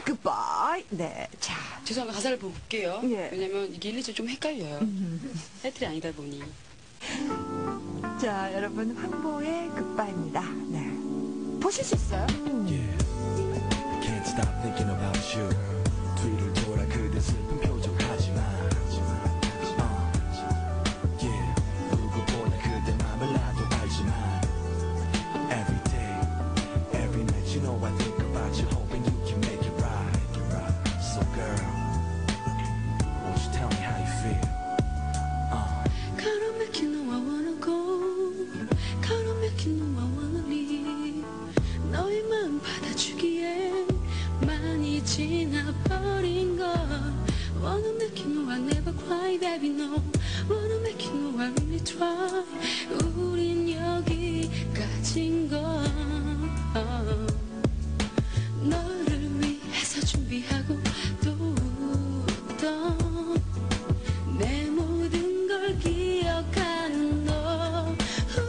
Goodbye. 네, 자. 죄송합니다. 가사를 볼게요. 예. 왜냐면 이게 일일이 좀 헷갈려요. 타이틀이 아니다 보니. 자, 여러분, 황보의 Goodbye입니다. 네. 보실 수 있어요? Yeah. Can't stop thinking about you. 뒤를 돌아 그대 슬픈 표정 하지마. Yeah. 누구보다 그대 맘을 나도 알지만 Every day, every night you know I think about you hoping you can make it right. So girl, won't you tell me how you feel? Gotta make you know I wanna go. Gotta make you know I wanna leave. 너의 마음 받아주기에 많이 지나버린 걸. Wanna make you know I never cry, baby, no. Wanna make you know I really try. 우린 여기까지인 걸. 너를 위해서 준비하고 또 웃던 내 모든 걸 기억하는 너.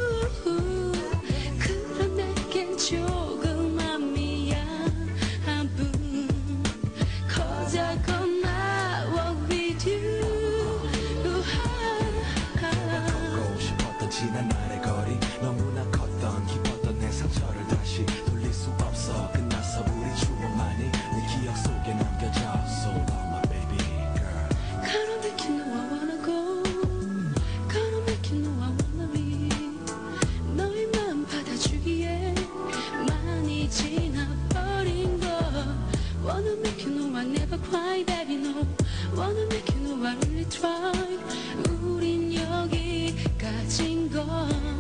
그런 내겐 조금만 미안한 뿐. Cause I gonna walk with you. 걷고 싶었던 지난 날의 거리 너무나 컸던 깊었던 내 상처를 다시 돌릴 수 없어. 끝났어 우리 추억만이 내 기억 속에 남겨져. So long my baby girl. Gotta make you know I wanna go. Gotta make you know I wanna leave. 너의 마음 받아주기에 많이 지나버린 걸. Wanna make you know I never cry, baby, no. Wanna make you know I really try. 우린 여기까지인 걸.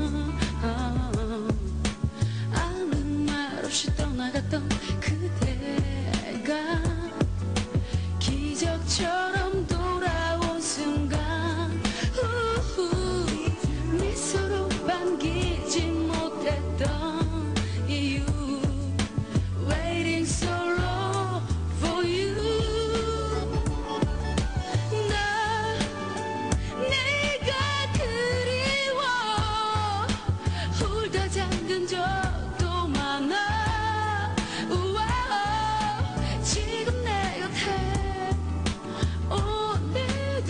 아무 말 없이 떠나갔던 그대가 기적처럼 돌아온 순간 미소로 반기지 못했던 이유. Waiting so long for you. 나 네가 그리워. 홀다 잠든 적도 많아. 우와, 지금 내 곁에 오늘도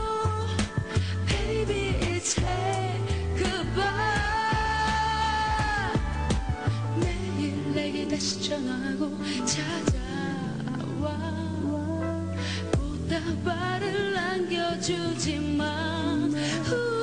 Baby say goodbye. 매일 내게 다시 전화하고 찾아와. 보답말을 남겨주지만